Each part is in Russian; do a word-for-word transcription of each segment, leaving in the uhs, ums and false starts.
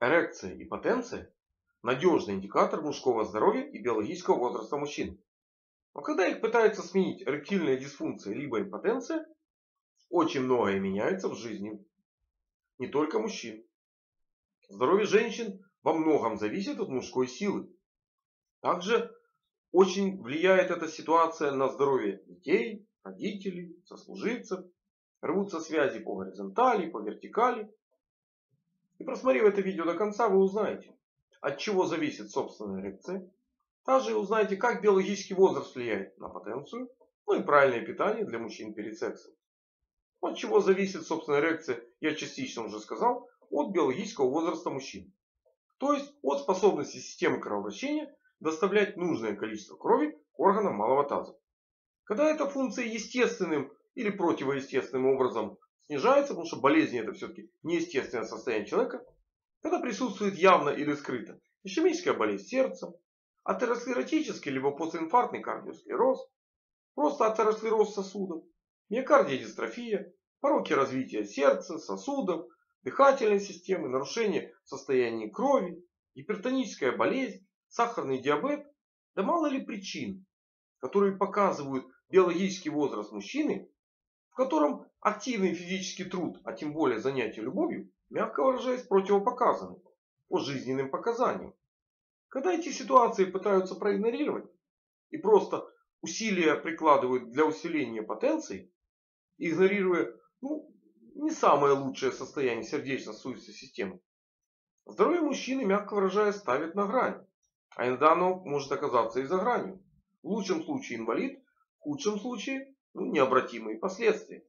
Эрекция и потенция – надежный индикатор мужского здоровья и биологического возраста мужчин. Но когда их пытаются сменить эректильная дисфункция либо импотенция, очень многое меняется в жизни не только мужчин. Здоровье женщин во многом зависит от мужской силы. Также очень влияет эта ситуация на здоровье детей, родителей, сослуживцев. Рвутся связи по горизонтали, по вертикали. И просмотрев это видео до конца, вы узнаете, от чего зависит собственная эрекция. Также узнаете, как биологический возраст влияет на потенцию, ну и правильное питание для мужчин перед сексом. От чего зависит собственная эрекция, я частично уже сказал, от биологического возраста мужчин. То есть от способности системы кровообращения доставлять нужное количество крови к органам малого таза. Когда эта функция естественным или противоестественным образом снижается, потому что болезнь это все-таки неестественное состояние человека, когда присутствует явно или скрыто ишемическая болезнь сердца, атеросклеротический либо постинфарктный кардиосклероз, просто атеросклероз сосудов, миокардиодистрофия, пороки развития сердца, сосудов, дыхательной системы, нарушение состояния крови, гипертоническая болезнь, сахарный диабет, да мало ли причин, которые показывают биологический возраст мужчины, в котором активный физический труд, а тем более занятие любовью, мягко выражаясь, противопоказаны по жизненным показаниям. Когда эти ситуации пытаются проигнорировать и просто усилия прикладывают для усиления потенции, игнорируя ну, не самое лучшее состояние сердечно-сосудистой системы, здоровье мужчины, мягко выражаясь, ставит на грань. А иногда оно может оказаться и за гранью. В лучшем случае инвалид, в худшем случае ну, необратимые последствия.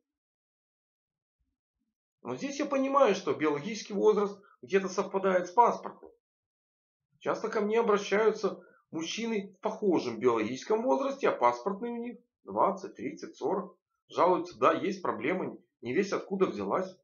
Но здесь я понимаю, что биологический возраст где-то совпадает с паспортом. Часто ко мне обращаются мужчины в похожем биологическом возрасте, а паспортный у них двадцать, тридцать, сорок. Жалуются, да, есть проблема, не весь откуда взялась.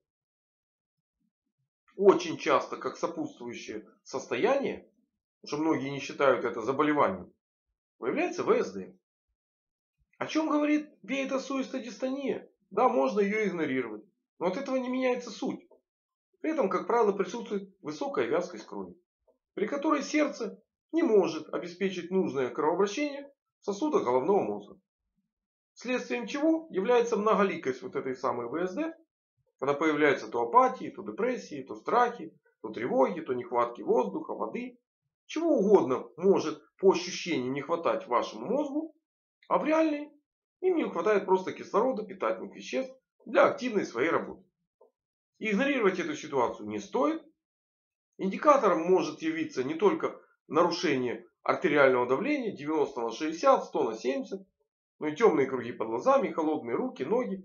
Очень часто, как сопутствующее состояние, потому что многие не считают это заболеванием, выявляется вэ эс дэ. О чем говорит веетосуистая дистония? Да, можно ее игнорировать, но от этого не меняется суть. При этом, как правило, присутствует высокая вязкость крови, при которой сердце не может обеспечить нужное кровообращение в сосудах головного мозга. Следствием чего является многоликость вот этой самой вэ эс дэ, когда появляются то апатии, то депрессии, то страхи, то тревоги, то нехватки воздуха, воды. Чего угодно может по ощущению не хватать вашему мозгу, а в реальной им не хватает просто кислорода, питательных веществ для активной своей работы. И игнорировать эту ситуацию не стоит. Индикатором может явиться не только нарушение артериального давления девяносто на шестьдесят, сто на семьдесят, но и темные круги под глазами, холодные руки, ноги.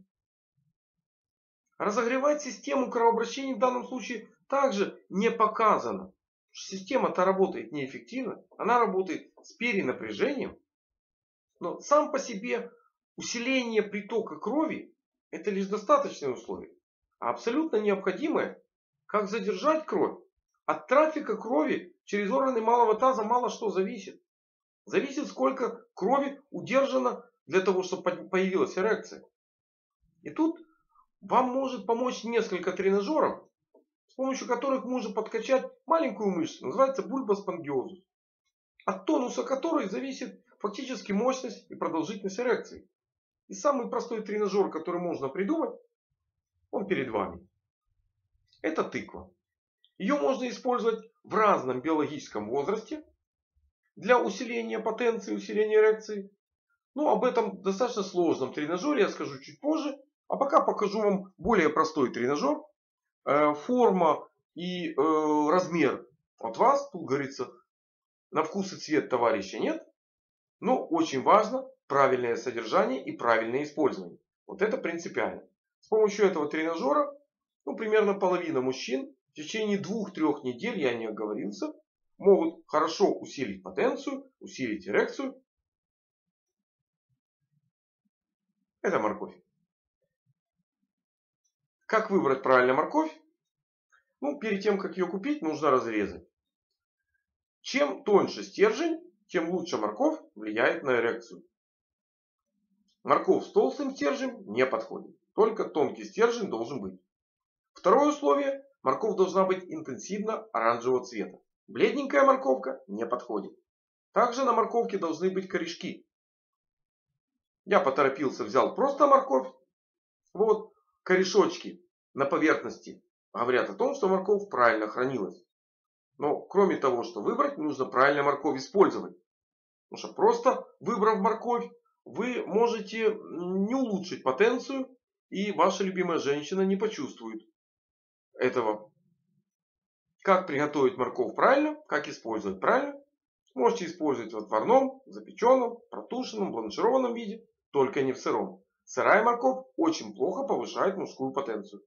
Разогревать систему кровообращения в данном случае также не показано. Система-то работает неэффективно, она работает с перенапряжением. Но сам по себе усиление притока крови это лишь достаточное условие. А абсолютно необходимое, как задержать кровь. От трафика крови через органы малого таза мало что зависит. Зависит, сколько крови удержано для того, чтобы появилась эрекция. И тут вам может помочь несколько тренажеров, с помощью которых можно подкачать маленькую мышцу, называется бульбоспонгиозус, от тонуса которой зависит фактически мощность и продолжительность эрекции. И самый простой тренажер, который можно придумать, он перед вами. Это тыква. Ее можно использовать в разном биологическом возрасте для усиления потенции, усиления эрекции. Но об этом достаточно сложном тренажере я скажу чуть позже. А пока покажу вам более простой тренажер. Э, форма и э, размер от вас, тут говорится, на вкус и цвет товарища нет. Но очень важно правильное содержание и правильное использование. Вот это принципиально. С помощью этого тренажера ну, примерно половина мужчин в течение двух-трех недель, я не оговорился, могут хорошо усилить потенцию, усилить эрекцию. Это морковь. Как выбрать правильно морковь? Ну, перед тем, как ее купить, нужно разрезать. Чем тоньше стержень, тем лучше морковь влияет на эрекцию. Морковь с толстым стержнем не подходит. Только тонкий стержень должен быть. Второе условие. Морковь должна быть интенсивно оранжевого цвета. Бледненькая морковка не подходит. Также на морковке должны быть корешки. Я поторопился, взял просто морковь. Вот корешочки на поверхности говорят о том, что морковь правильно хранилась. Но кроме того, что выбрать, нужно правильно морковь использовать. Потому что просто выбрав морковь, вы можете не улучшить потенцию, и ваша любимая женщина не почувствует этого. Как приготовить морковь правильно, как использовать правильно, можете использовать в отварном, запеченном, протушенном, бланшированном виде, только не в сыром. Сырая морковь очень плохо повышает мужскую потенцию.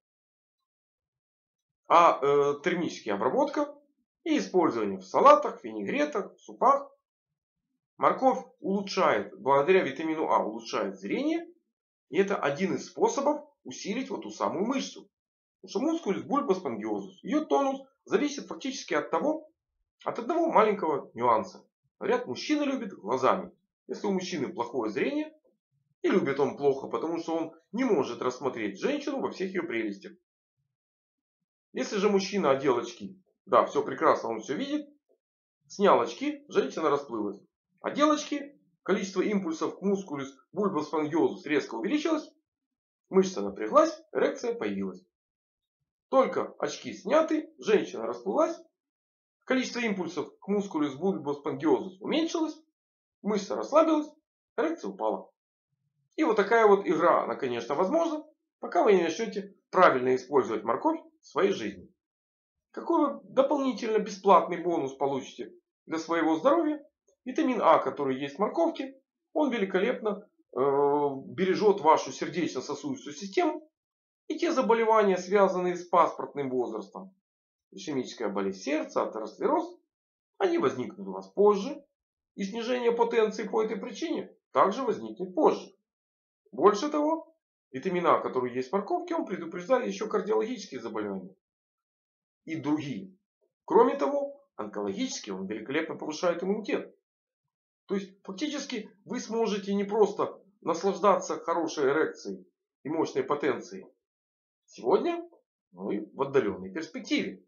А э, термическая обработка и использование в салатах, винегретах, супах. Морковь улучшает, благодаря витамину А, улучшает зрение. И это один из способов усилить вот ту самую мышцу. Потому что мускулус бульбус спонгиозус, ее тонус зависит фактически от того, от одного маленького нюанса. Говорят, мужчина любит глазами. Если у мужчины плохое зрение, и любит он плохо, потому что он не может рассмотреть женщину во всех ее прелестях. Если же мужчина одел очки, да, все прекрасно, он все видит, снял очки, женщина расплылась. Одел очки, количество импульсов к мускулус бульбус спонгиозус резко увеличилось, мышца напряглась, эрекция появилась. Только очки сняты, женщина расплылась, количество импульсов к мускулус бульбус спонгиозус уменьшилось, мышца расслабилась, эрекция упала. И вот такая вот игра, она, конечно, возможна, пока вы не начнете правильно использовать морковь в своей жизни. Какой вы дополнительно бесплатный бонус получите для своего здоровья? Витамин А, который есть в морковке, он великолепно э, бережет вашу сердечно-сосудистую систему. И те заболевания, связанные с паспортным возрастом, ишемическая болезнь сердца, атеросклероз, они возникнут у вас позже. И снижение потенции по этой причине также возникнет позже. Больше того, витамин А, который есть в морковке, он предупреждает еще кардиологические заболевания. И другие. Кроме того, онкологически он великолепно повышает иммунитет. То есть, фактически, вы сможете не просто наслаждаться хорошей эрекцией и мощной потенцией сегодня, но и в отдаленной перспективе.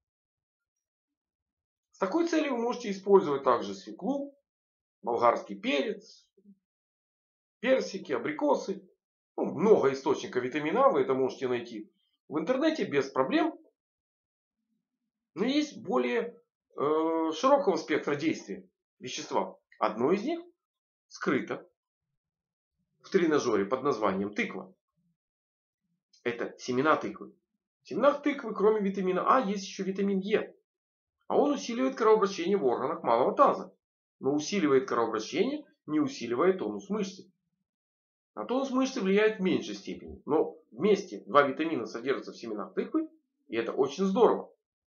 С такой целью вы можете использовать также свеклу, болгарский перец, персики, абрикосы. Ну, много источников витамина А, вы это можете найти в интернете без проблем. Но есть более э, широкого спектра действия вещества. Одно из них скрыто в тренажере под названием тыква. Это семена тыквы. В семенах тыквы, кроме витамина А, есть еще витамин Е. А он усиливает кровообращение в органах малого таза. Но усиливает кровообращение, не усиливая тонус мышцы. На тонус мышцы влияет в меньшей степени. Но вместе два витамина содержатся в семенах тыквы. И это очень здорово.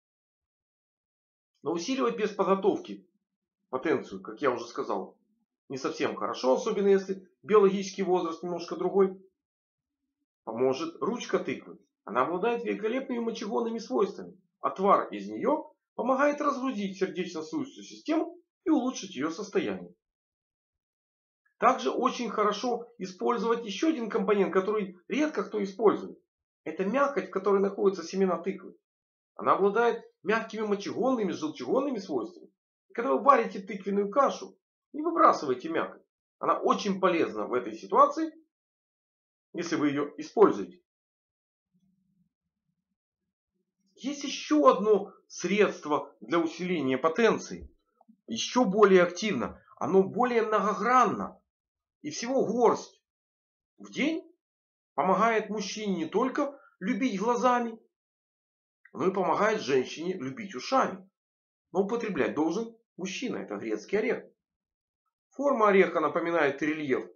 Но усиливать без подготовки потенцию, как я уже сказал, не совсем хорошо. Особенно если биологический возраст немножко другой. Поможет ручка тыквы. Она обладает великолепными мочегонными свойствами. Отвар из нее помогает разгрузить сердечно-сосудистую систему и улучшить ее состояние. Также очень хорошо использовать еще один компонент, который редко кто использует. Это мякоть, в которой находятся семена тыквы. Она обладает мягкими мочегонными, желчегонными свойствами. Когда вы варите тыквенную кашу, не выбрасывайте мякоть. Она очень полезна в этой ситуации, если вы ее используете. Есть еще одно средство для усиления потенции. Еще более активно. Оно более многогранно. И всего горсть в день помогает мужчине не только любить глазами, но и помогает женщине любить ушами. Но употреблять должен мужчина. Это грецкий орех. Форма ореха напоминает рельеф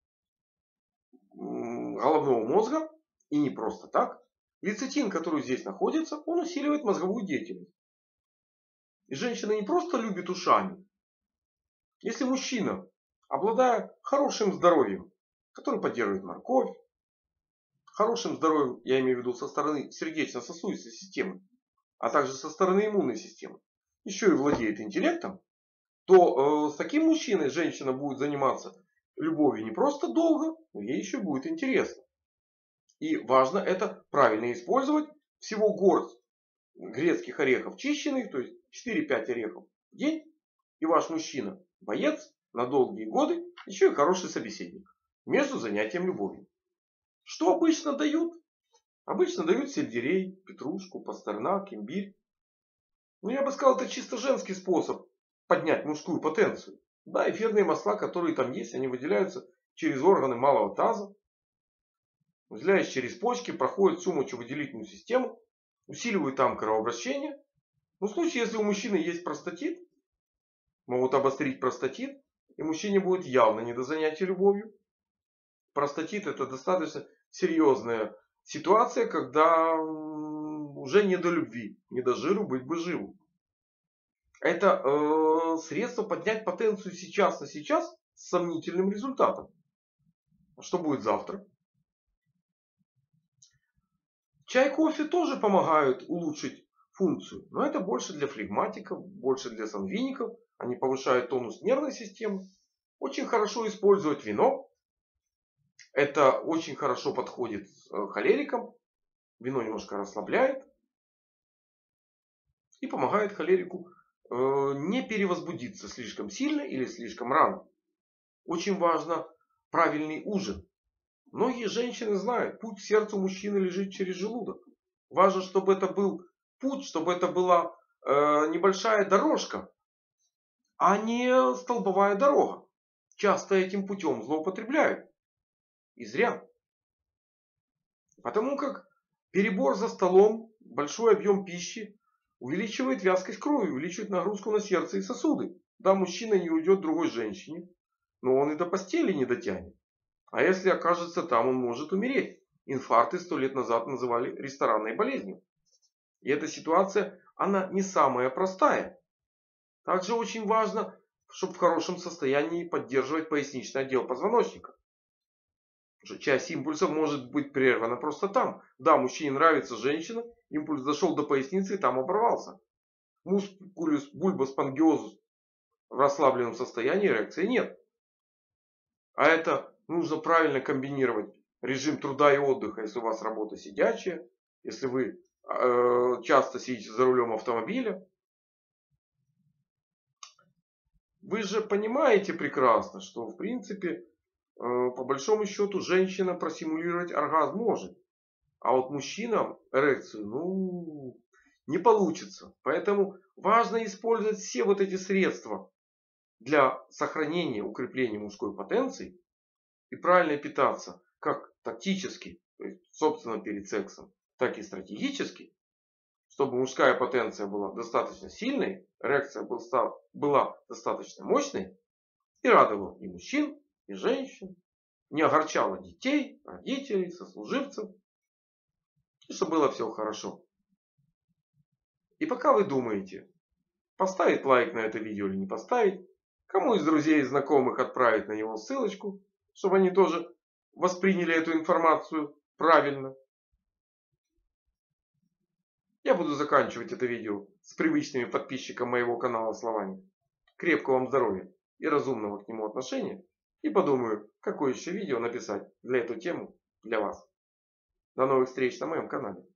головного мозга. И не просто так. Лецитин, который здесь находится, он усиливает мозговую деятельность. И женщина не просто любит ушами. Если мужчина, обладая хорошим здоровьем, который поддерживает морковь, хорошим здоровьем, я имею в виду со стороны сердечно-сосудистой системы, а также со стороны иммунной системы, еще и владеет интеллектом, то э, с таким мужчиной женщина будет заниматься любовью не просто долго, но ей еще будет интересно. И важно это правильно использовать. Всего горсть грецких орехов чищенных, то есть четыре-пять орехов в день, и ваш мужчина боец на долгие годы, еще и хороший собеседник между занятием любовью. Что обычно дают? Обычно дают сельдерей, петрушку, пастернак, имбирь. Ну, я бы сказал, это чисто женский способ поднять мужскую потенцию. Да, эфирные масла, которые там есть, они выделяются через органы малого таза, выделяясь через почки, проходят всю мочевыделительную систему, усиливают там кровообращение. Но в случае, если у мужчины есть простатит, могут обострить простатит, и мужчине будет явно не до занятия любовью. Простатит — это достаточно серьезная ситуация, когда уже не до любви, не до жиру, быть бы живу. Это э, средство поднять потенцию сейчас на сейчас с сомнительным результатом. Что будет завтра? Чай, кофе тоже помогают улучшить функцию, но это больше для флегматиков, больше для сангвиников. Они повышают тонус нервной системы. Очень хорошо использовать вино. Это очень хорошо подходит холерикам. Вино немножко расслабляет и помогает холерику э, не перевозбудиться слишком сильно или слишком рано. Очень важно правильный ужин. Многие женщины знают, путь к сердцу мужчины лежит через желудок. Важно, чтобы это был путь, чтобы это была э, небольшая дорожка, а не столбовая дорога. Часто этим путем злоупотребляют. И зря. Потому как перебор за столом, большой объем пищи увеличивает вязкость крови, увеличивает нагрузку на сердце и сосуды. Да, мужчина не уйдет другой женщине, но он и до постели не дотянет. А если окажется там, он может умереть. Инфаркты сто лет назад называли ресторанной болезнью. И эта ситуация, она не самая простая. Также очень важно, чтобы в хорошем состоянии поддерживать поясничный отдел позвоночника. Потому что часть импульсов может быть прервана просто там. Да, мужчине нравится женщина, импульс дошел до поясницы и там оборвался. Мускулюс бульбоспонгиозус в расслабленном состоянии, эрекции нет. А это нужно правильно комбинировать режим труда и отдыха, если у вас работа сидячая, если вы э, часто сидите за рулем автомобиля. Вы же понимаете прекрасно, что в принципе, э, по большому счету, женщина просимулировать оргазм может. А вот мужчинам эрекцию, ну, не получится. Поэтому важно использовать все вот эти средства для сохранения, укрепления мужской потенции и правильно питаться, как тактически, то есть собственно перед сексом, так и стратегически, чтобы мужская потенция была достаточно сильной, эрекция была достаточно мощной и радовала и мужчин, и женщин, не огорчала детей, родителей, сослуживцев, и чтобы было все хорошо. И пока вы думаете, поставить лайк на это видео или не поставить, кому из друзей и знакомых отправить на него ссылочку, чтобы они тоже восприняли эту информацию правильно. Я буду заканчивать это видео с привычными подписчикам моего канала словами. Крепкого вам здоровья и разумного к нему отношения. И подумаю, какое еще видео написать для эту тему для вас. До новых встреч на моем канале.